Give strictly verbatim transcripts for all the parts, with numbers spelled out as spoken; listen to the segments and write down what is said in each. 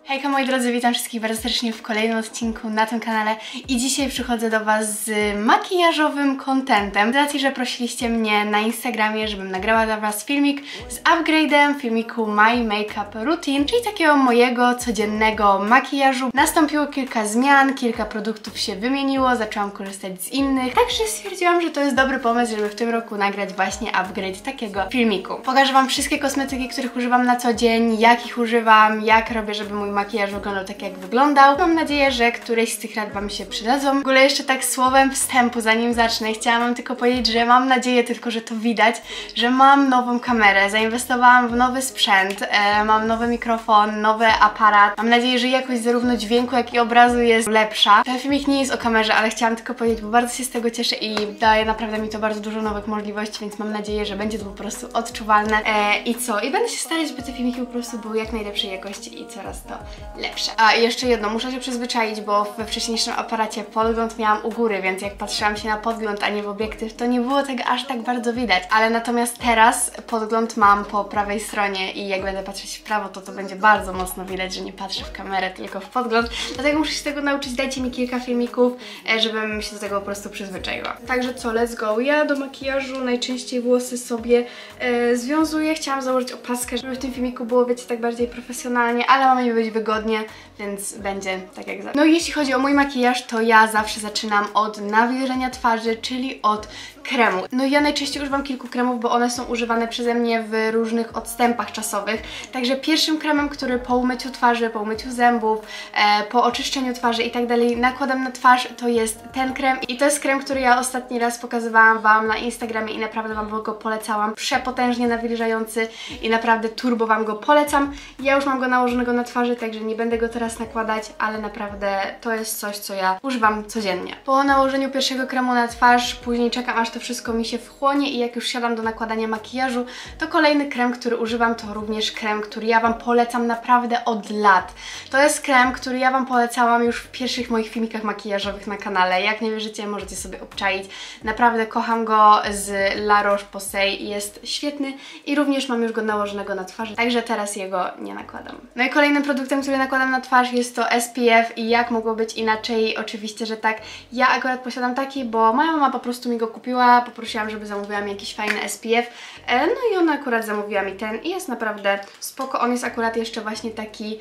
Hejka moi drodzy, witam wszystkich bardzo serdecznie w kolejnym odcinku na tym kanale i dzisiaj przychodzę do Was z makijażowym contentem. Z racji, że prosiliście mnie na Instagramie, żebym nagrała dla Was filmik z upgrade'em filmiku My Makeup Routine, czyli takiego mojego codziennego makijażu. Nastąpiło kilka zmian, kilka produktów się wymieniło, zaczęłam korzystać z innych, także stwierdziłam, że to jest dobry pomysł, żeby w tym roku nagrać właśnie upgrade takiego filmiku. Pokażę Wam wszystkie kosmetyki, których używam na co dzień, jak ich używam, jak robię, żeby mój makijaż wyglądał tak, jak wyglądał. Mam nadzieję, że któreś z tych rad Wam się przydadzą. W ogóle jeszcze tak słowem wstępu, zanim zacznę, chciałam Wam tylko powiedzieć, że mam nadzieję tylko, że to widać, że mam nową kamerę, zainwestowałam w nowy sprzęt, e, mam nowy mikrofon, nowy aparat. Mam nadzieję, że jakość zarówno dźwięku, jak i obrazu jest lepsza. Ten filmik nie jest o kamerze, ale chciałam tylko powiedzieć, bo bardzo się z tego cieszę i daje naprawdę mi to bardzo dużo nowych możliwości, więc mam nadzieję, że będzie to po prostu odczuwalne. E, I co? I będę się starać, żeby te filmiki po prostu były jak najlepszej jakości i coraz to lepsze. A i jeszcze jedno, muszę się przyzwyczaić, bo we wcześniejszym aparacie podgląd miałam u góry, więc jak patrzyłam się na podgląd, a nie w obiektyw, to nie było tego aż tak bardzo widać. Ale natomiast teraz podgląd mam po prawej stronie i jak będę patrzeć w prawo, to to będzie bardzo mocno widać, że nie patrzę w kamerę, tylko w podgląd. Dlatego muszę się tego nauczyć, dajcie mi kilka filmików, żebym się do tego po prostu przyzwyczaiła. Także co, let's go. Ja do makijażu najczęściej włosy sobie e, związuję. Chciałam założyć opaskę, żeby w tym filmiku było, wiecie, tak bardziej profesjonalnie, ale ma mi być wygodnie, więc będzie tak jak zawsze. No i jeśli chodzi o mój makijaż, to ja zawsze zaczynam od nawilżenia twarzy, czyli od kremu. No i ja najczęściej używam kilku kremów, bo one są używane przeze mnie w różnych odstępach czasowych. Także pierwszym kremem, który po umyciu twarzy, po umyciu zębów, e, po oczyszczeniu twarzy i tak dalej nakładam na twarz, to jest ten krem. I to jest krem, który ja ostatni raz pokazywałam Wam na Instagramie i naprawdę Wam go polecałam. Przepotężnie nawilżający i naprawdę turbo Wam go polecam. Ja już mam go nałożonego na twarzy, także nie będę go teraz nakładać, ale naprawdę to jest coś, co ja używam codziennie. Po nałożeniu pierwszego kremu na twarz, później czekam, aż to wszystko mi się wchłonie i jak już siadam do nakładania makijażu, to kolejny krem, który używam, to również krem, który ja Wam polecam naprawdę od lat. To jest krem, który ja Wam polecałam już w pierwszych moich filmikach makijażowych na kanale. Jak nie wierzycie, możecie sobie obczaić. Naprawdę kocham go z La Roche-Posay, jest świetny i również mam już go nałożonego na twarzy, także teraz jego nie nakładam. No i kolejnym produktem, który nakładam na twarz, jest to S P F i jak mogło być inaczej? Oczywiście, że tak. Ja akurat posiadam taki, bo moja mama po prostu mi go kupiła, poprosiłam, żeby zamówiła mi jakiś fajny S P F, no i ona akurat zamówiła mi ten i jest naprawdę spoko. On jest akurat jeszcze właśnie taki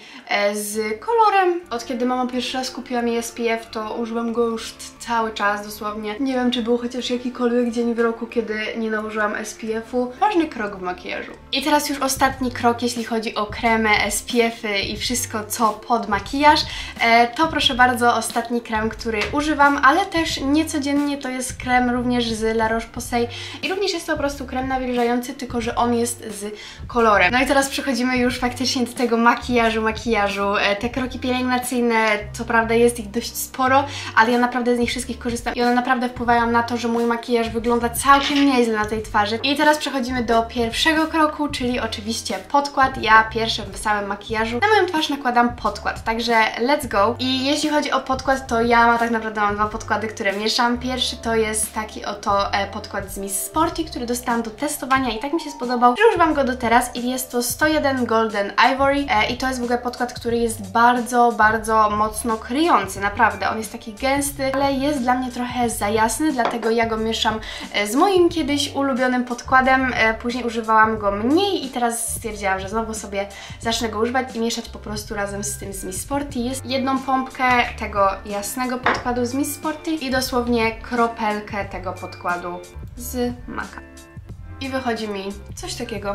z kolorem. Od kiedy mama pierwszy raz kupiła mi S P F, to używam go już cały czas dosłownie. Nie wiem, czy był chociaż jakikolwiek dzień w roku, kiedy nie nałożyłam S P F-u. Ważny krok w makijażu. I teraz już ostatni krok, jeśli chodzi o kremy, S P F-y i wszystko, co pod makijaż. To proszę bardzo, ostatni krem, który używam, ale też niecodziennie, to jest krem również z La Roche-Posay i również jest to po prostu krem nawilżający, tylko że on jest z kolorem. No i teraz przechodzimy już faktycznie do tego makijażu, makijażu. Te kroki pielęgnacyjne, co prawda jest ich dość sporo, ale ja naprawdę z nich wszystkich korzystam i one naprawdę wpływają na to, że mój makijaż wygląda całkiem nieźle na tej twarzy. I teraz przechodzimy do pierwszego kroku, czyli oczywiście podkład. Ja pierwszym w samym makijażu na moją twarz nakładam podkład, także let's go. I jeśli chodzi o podkład, to ja ma tak naprawdę mam dwa podkłady, które mieszam. Pierwszy to jest taki oto e, podkład z Miss Sporty, który dostałam do testowania i tak mi się spodobał, że używam go do teraz i jest to sto jeden Golden Ivory e, i to jest w ogóle podkład, który jest bardzo, bardzo mocno kryjący, naprawdę. On jest taki gęsty, ale jest dla mnie trochę za jasny, dlatego ja go mieszam e, z moim kiedyś ulubionym podkładem, e, później używałam go mniej i teraz stwierdziłam, że znowu sobie zacznę go używać i mieszać po prostu razem z tym z Miss Sporty. Jest jedną pompkę tego jasnego podkładu z Miss Sporty i dosłownie kropelkę tego podkładu z Maka. I wychodzi mi coś takiego.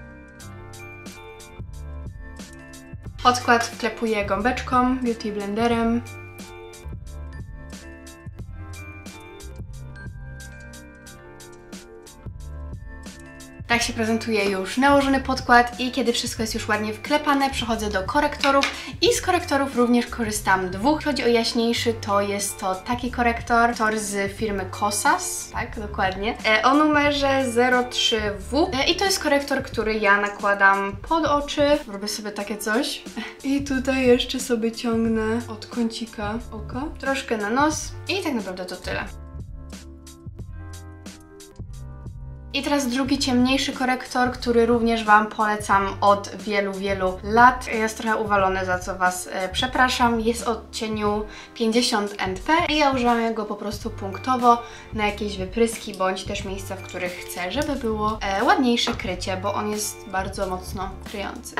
Podkład wklepuję gąbeczką, beauty blenderem. Tak się prezentuje już nałożony podkład i kiedy wszystko jest już ładnie wklepane, przechodzę do korektorów i z korektorów również korzystam dwóch. Jeśli chodzi o jaśniejszy, to jest to taki korektor, tor z firmy Kosas, tak, dokładnie, e, o numerze zero trzy W e, i to jest korektor, który ja nakładam pod oczy, robię sobie takie coś i tutaj jeszcze sobie ciągnę od kącika oka, troszkę na nos i tak naprawdę to tyle. I teraz drugi ciemniejszy korektor, który również Wam polecam od wielu, wielu lat. Jest trochę uwalony, za co Was e, przepraszam. Jest w odcieniu pięćdziesiąt N P i ja używam go po prostu punktowo na jakieś wypryski, bądź też miejsca, w których chcę, żeby było e, ładniejsze krycie, bo on jest bardzo mocno kryjący.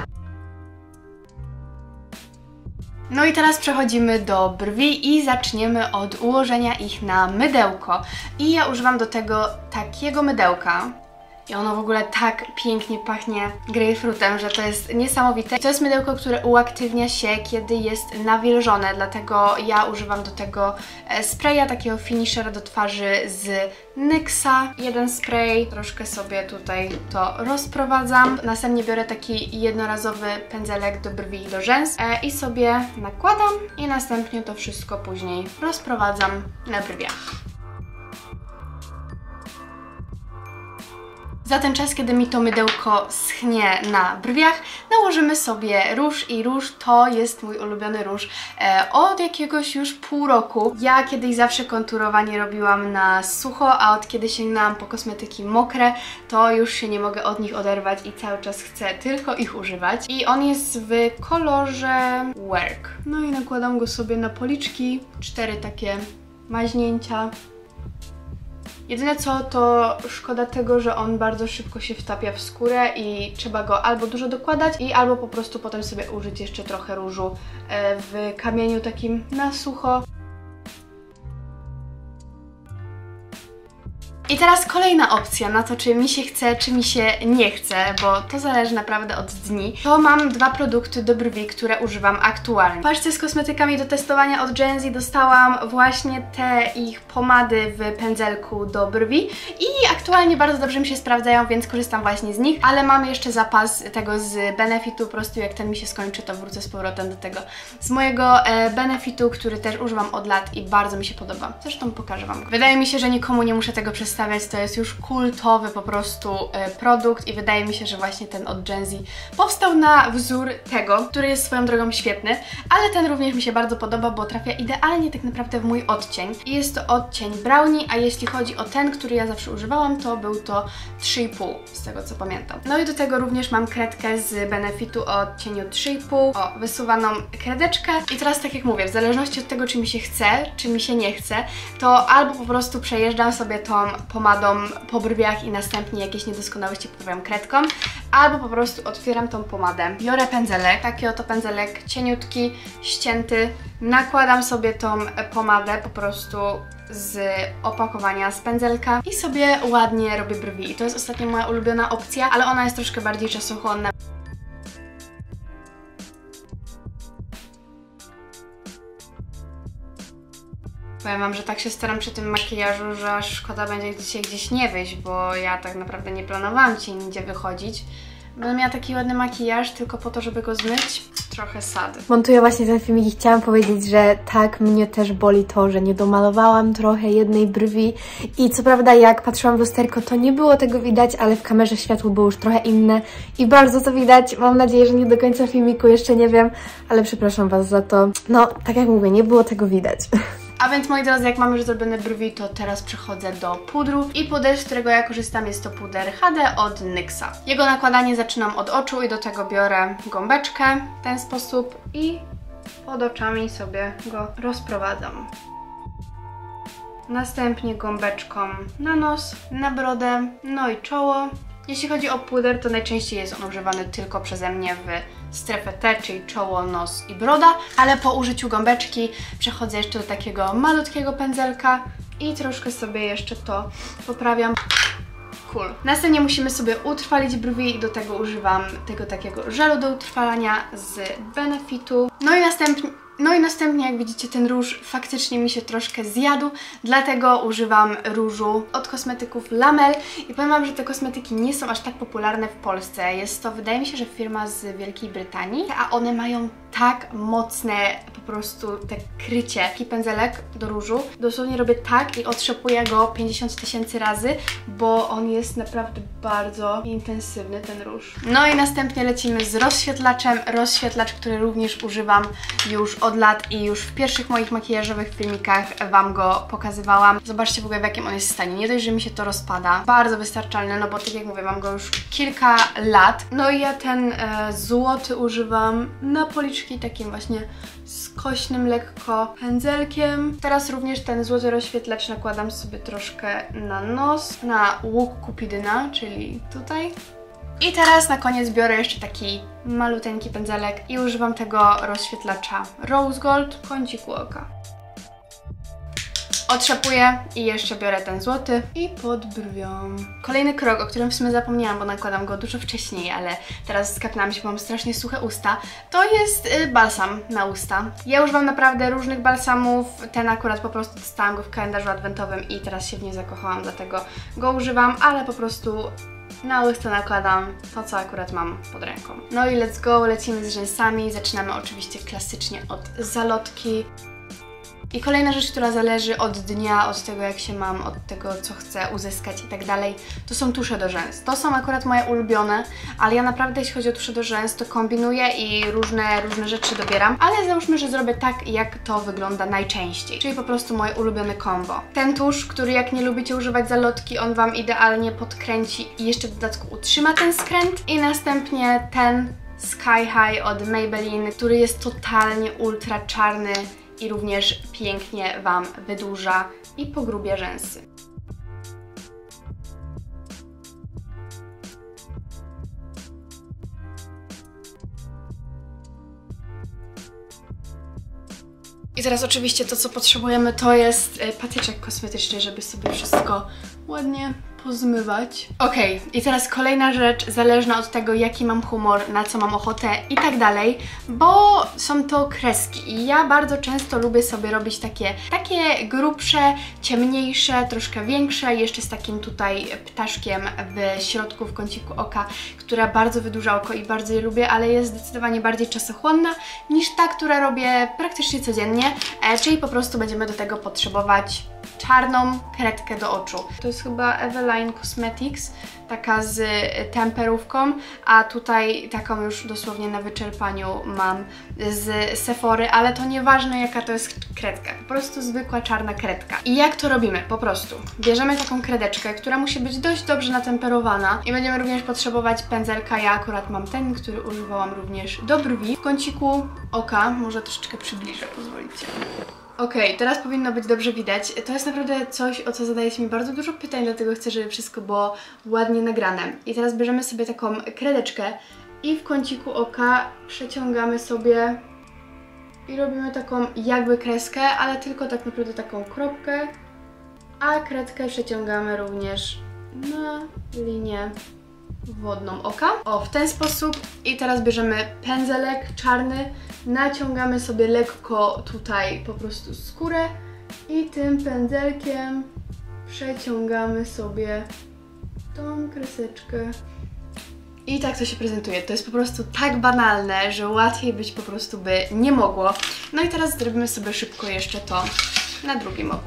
No i teraz przechodzimy do brwi i zaczniemy od ułożenia ich na mydełko. I ja używam do tego takiego mydełka. I ono w ogóle tak pięknie pachnie grejpfrutem, że to jest niesamowite. To jest mydełko, które uaktywnia się, kiedy jest nawilżone, dlatego ja używam do tego spraya, takiego finishera do twarzy z Nyxa. Jeden spray, troszkę sobie tutaj to rozprowadzam. Następnie biorę taki jednorazowy pędzelek do brwi i do rzęs i sobie nakładam i następnie to wszystko później rozprowadzam na brwiach. Za ten czas, kiedy mi to mydełko schnie na brwiach, nałożymy sobie róż i róż to jest mój ulubiony róż e, od jakiegoś już pół roku. Ja kiedyś zawsze konturowanie robiłam na sucho, a od kiedy sięgnęłam po kosmetyki mokre, to już się nie mogę od nich oderwać i cały czas chcę tylko ich używać. I on jest w kolorze Work. No i nakładam go sobie na policzki, cztery takie maźnięcia. Jedyne co, to szkoda tego, że on bardzo szybko się wtapia w skórę i trzeba go albo dużo dokładać i albo po prostu potem sobie użyć jeszcze trochę różu w kamieniu takim na sucho. I teraz kolejna opcja na to, czy mi się chce, czy mi się nie chce, bo to zależy naprawdę od dni. To mam dwa produkty do brwi, które używam aktualnie. W paczce z kosmetykami do testowania od Gen Z dostałam właśnie te ich pomady w pędzelku do brwi i aktualnie bardzo dobrze mi się sprawdzają, więc korzystam właśnie z nich, ale mam jeszcze zapas tego z Benefitu, po prostu jak ten mi się skończy, to wrócę z powrotem do tego z mojego e, Benefitu, który też używam od lat i bardzo mi się podoba. Zresztą pokażę Wam go. Wydaje mi się, że nikomu nie muszę tego przedstawiać. To jest już kultowy po prostu e, produkt i wydaje mi się, że właśnie ten od Gen Z powstał na wzór tego, który jest swoją drogą świetny, ale ten również mi się bardzo podoba, bo trafia idealnie tak naprawdę w mój odcień. I jest to odcień brownie, a jeśli chodzi o ten, który ja zawsze używałam, to był to trzy i pół, z tego co pamiętam. No i do tego również mam kredkę z Benefitu o odcieniu trzy i pół, o wysuwaną kredeczkę. I teraz tak jak mówię, w zależności od tego, czy mi się chce, czy mi się nie chce, to albo po prostu przejeżdżam sobie tą pomadą po brwiach i następnie jakieś niedoskonałości poprawiam kredką, albo po prostu otwieram tą pomadę. Biorę pędzelek, taki oto pędzelek cieniutki, ścięty, nakładam sobie tą pomadę po prostu z opakowania z pędzelka i sobie ładnie robię brwi. I to jest ostatnio moja ulubiona opcja, ale ona jest troszkę bardziej czasochłonna. Powiem Wam, że tak się staram przy tym makijażu, że aż szkoda będzie dzisiaj gdzieś nie wyjść, bo ja tak naprawdę nie planowałam ci nigdzie wychodzić. Będę miała taki ładny makijaż tylko po to, żeby go zmyć. Trochę sad. Montuję właśnie ten filmik i chciałam powiedzieć, że tak, mnie też boli to, że nie domalowałam trochę jednej brwi i co prawda jak patrzyłam w lusterko, to nie było tego widać, ale w kamerze światło było już trochę inne i bardzo to widać. Mam nadzieję, że nie do końca filmiku, jeszcze nie wiem, ale przepraszam Was za to. No, tak jak mówię, nie było tego widać. A więc moi drodzy, jak mam już zrobione brwi, to teraz przechodzę do pudru i puder, z którego ja korzystam, jest to puder H D od Nyxa. Jego nakładanie zaczynam od oczu i do tego biorę gąbeczkę w ten sposób i pod oczami sobie go rozprowadzam. Następnie gąbeczką na nos, na brodę, no i czoło. Jeśli chodzi o puder, to najczęściej jest on używany tylko przeze mnie w strefę T, czyli czoło, nos i broda, ale po użyciu gąbeczki przechodzę jeszcze do takiego malutkiego pędzelka i troszkę sobie jeszcze to poprawiam. Cool. Następnie musimy sobie utrwalić brwi i do tego używam tego takiego żelu do utrwalania z Benefitu. No i następnie No i następnie, jak widzicie, ten róż faktycznie mi się troszkę zjadł, dlatego używam różu od kosmetyków Lamel i powiem Wam, że te kosmetyki nie są aż tak popularne w Polsce. Jest to, wydaje mi się, że firma z Wielkiej Brytanii, a one mają tak mocne po prostu te krycie. Taki pędzelek do różu. Dosłownie robię tak i otrzepuję go pięćdziesiąt tysięcy razy, bo on jest naprawdę bardzo intensywny, ten róż. No i następnie lecimy z rozświetlaczem. Rozświetlacz, który również używam już od lat i już w pierwszych moich makijażowych filmikach Wam go pokazywałam. Zobaczcie w ogóle, w jakim on jest stanie. Nie dość, że mi się to rozpada. Bardzo wystarczalny, no bo tak jak mówię, mam go już kilka lat. No i ja ten e, złoty używam na policzki takim właśnie skośnym lekko pędzelkiem. Teraz również ten złoty rozświetlacz nakładam sobie troszkę na nos, na łuk kupidyna, czyli tutaj. I teraz na koniec biorę jeszcze taki maluteńki pędzelek i używam tego rozświetlacza Rose Gold w kąciku oka. Otrzepuję i jeszcze biorę ten złoty i pod brwią. Kolejny krok, o którym w sumie zapomniałam, bo nakładam go dużo wcześniej, ale teraz skapnęłam się, bo mam strasznie suche usta. To jest y, balsam na usta. Ja używam naprawdę różnych balsamów. Ten akurat po prostu dostałam go w kalendarzu adwentowym i teraz się w nie zakochałam, dlatego go używam, ale po prostu na usta nakładam to, co akurat mam pod ręką. No i let's go, lecimy z rzęsami. Zaczynamy oczywiście klasycznie od zalotki. I kolejna rzecz, która zależy od dnia, od tego jak się mam, od tego co chcę uzyskać i tak dalej, to są tusze do rzęs. To są akurat moje ulubione, ale ja naprawdę jeśli chodzi o tusze do rzęs, to kombinuję i różne, różne rzeczy dobieram, ale załóżmy, że zrobię tak, jak to wygląda najczęściej, czyli po prostu moje ulubione combo. Ten tusz, który jak nie lubicie używać zalotki, on Wam idealnie podkręci i jeszcze w dodatku utrzyma ten skręt i następnie ten Sky High od Maybelline, który jest totalnie ultra czarny i również pięknie Wam wydłuża i pogrubia rzęsy. I teraz oczywiście to, co potrzebujemy, to jest patyczek kosmetyczny, żeby sobie wszystko ładnie pozmywać. Okej, okay, i teraz kolejna rzecz, zależna od tego, jaki mam humor, na co mam ochotę i tak dalej, bo są to kreski i ja bardzo często lubię sobie robić takie, takie grubsze, ciemniejsze, troszkę większe, jeszcze z takim tutaj ptaszkiem w środku, w kąciku oka, która bardzo wydłuża oko i bardzo je lubię, ale jest zdecydowanie bardziej czasochłonna niż ta, która robię praktycznie codziennie, e, czyli po prostu będziemy do tego potrzebować czarną kredkę do oczu. To jest chyba Eveline Cosmetics, taka z temperówką, a tutaj taką już dosłownie na wyczerpaniu mam z Sephory, ale to nieważne jaka to jest kredka, po prostu zwykła czarna kredka. I jak to robimy? Po prostu bierzemy taką kredeczkę, która musi być dość dobrze natemperowana i będziemy również potrzebować pędzelka. Ja akurat mam ten, który używałam również do brwi. W kąciku oka, może troszeczkę przybliżę, pozwolicie. Okej, okay, teraz powinno być dobrze widać. To jest naprawdę coś, o co zadajecie mi bardzo dużo pytań, dlatego chcę, żeby wszystko było ładnie nagrane. I teraz bierzemy sobie taką kredeczkę i w kąciku oka przeciągamy sobie i robimy taką jakby kreskę, ale tylko tak naprawdę taką kropkę, a kredkę przeciągamy również na linię wodną oka. O, w ten sposób. I teraz bierzemy pędzelek czarny, naciągamy sobie lekko tutaj po prostu skórę i tym pędzelkiem przeciągamy sobie tą kreseczkę. I tak to się prezentuje. To jest po prostu tak banalne, że łatwiej być po prostu by nie mogło. No i teraz zrobimy sobie szybko jeszcze to na drugim oku.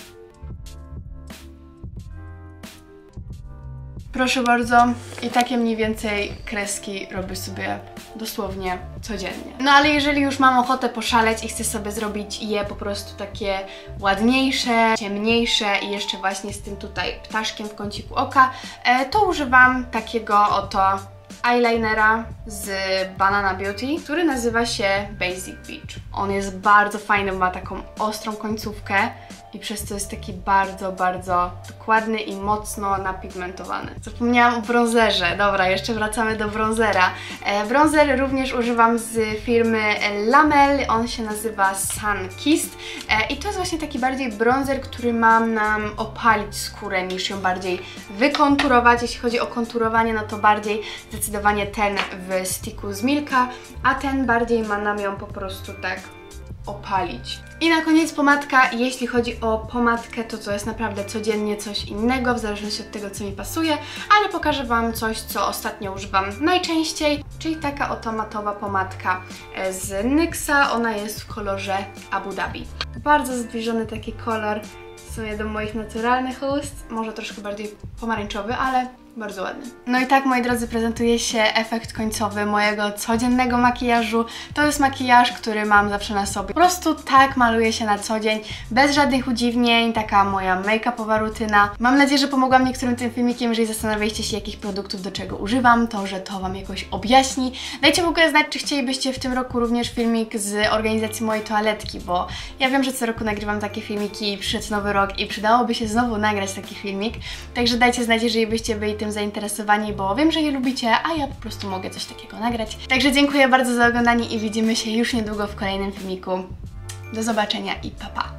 Proszę bardzo, i takie mniej więcej kreski robię sobie dosłownie codziennie. No ale jeżeli już mam ochotę poszaleć i chcę sobie zrobić je po prostu takie ładniejsze, ciemniejsze i jeszcze właśnie z tym tutaj ptaszkiem w kąciku oka, to używam takiego oto eyelinera z Banana Beauty, który nazywa się Basic Beach. On jest bardzo fajny, ma taką ostrą końcówkę i przez to jest taki bardzo, bardzo dokładny i mocno napigmentowany. Zapomniałam o bronzerze. Dobra, jeszcze wracamy do bronzera. E, bronzer również używam z firmy Lamel. On się nazywa Sun Kissed e, i to jest właśnie taki bardziej bronzer, który ma nam opalić skórę niż ją bardziej wykonturować. Jeśli chodzi o konturowanie, no to bardziej zdecydowanie ten w sticku z Milka, a ten bardziej ma nam ją po prostu tak opalić. I na koniec pomadka. Jeśli chodzi o pomadkę, to to jest naprawdę codziennie coś innego, w zależności od tego, co mi pasuje, ale pokażę Wam coś, co ostatnio używam najczęściej, czyli taka oto matowa pomadka z Nyxa. Ona jest w kolorze Abu Dhabi. Bardzo zbliżony taki kolor w sumie do moich naturalnych ust, może troszkę bardziej pomarańczowy, ale bardzo ładny. No i tak, moi drodzy, prezentuje się efekt końcowy mojego codziennego makijażu. To jest makijaż, który mam zawsze na sobie. Po prostu tak maluję się na co dzień, bez żadnych udziwnień, taka moja make-upowa rutyna. Mam nadzieję, że pomogłam niektórym tym filmikiem. Jeżeli zastanawialiście się, jakich produktów do czego używam, to że to Wam jakoś objaśni. Dajcie w ogóle znać, czy chcielibyście w tym roku również filmik z organizacji mojej toaletki, bo ja wiem, że co roku nagrywam takie filmiki, przyszedł nowy rok i przydałoby się znowu nagrać taki filmik. Także dajcie znać, jeżeli byście byli tym zainteresowani, bo wiem, że je lubicie, a ja po prostu mogę coś takiego nagrać. Także dziękuję bardzo za oglądanie i widzimy się już niedługo w kolejnym filmiku. Do zobaczenia i pa pa!